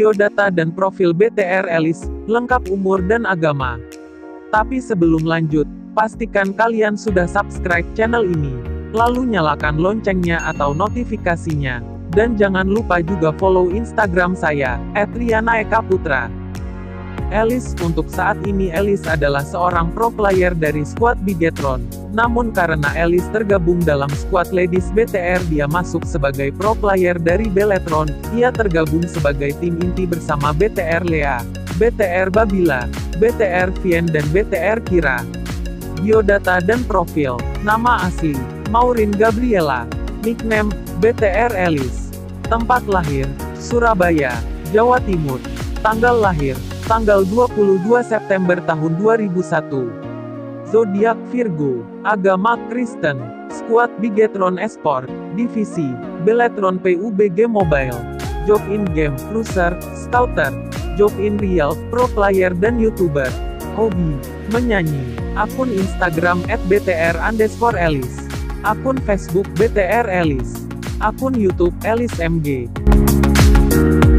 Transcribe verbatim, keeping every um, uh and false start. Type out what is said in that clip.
biodata dan profil B T R Elis, lengkap umur dan agama. Tapi sebelum lanjut, pastikan kalian sudah subscribe channel ini, lalu nyalakan loncengnya atau notifikasinya, dan jangan lupa juga follow Instagram saya, et riana eka putra. Elis, untuk saat ini Elis adalah seorang pro player dari skuad Bigetron. Namun karena Elis tergabung dalam skuad Ladies B T R, dia masuk sebagai pro player dari Beletron. Ia tergabung sebagai tim inti bersama B T R Lea, B T R Babila, B T R Vien dan B T R Kira. Biodata dan profil. Nama asli, Maureen Gabriela. Nickname, B T R Elis. Tempat lahir, Surabaya, Jawa Timur. Tanggal lahir, tanggal dua puluh dua September tahun dua ribu satu. Zodiak Virgo. Agama Kristen. Skuad Bigetron Esport. Divisi Beletron P U B G Mobile. Job in game, cruiser, scouter. Job in real, pro player dan youtuber. Hobi, menyanyi. Akun Instagram et b t r underscore elis. Akun Facebook B T R Elis. Akun YouTube Elis M G.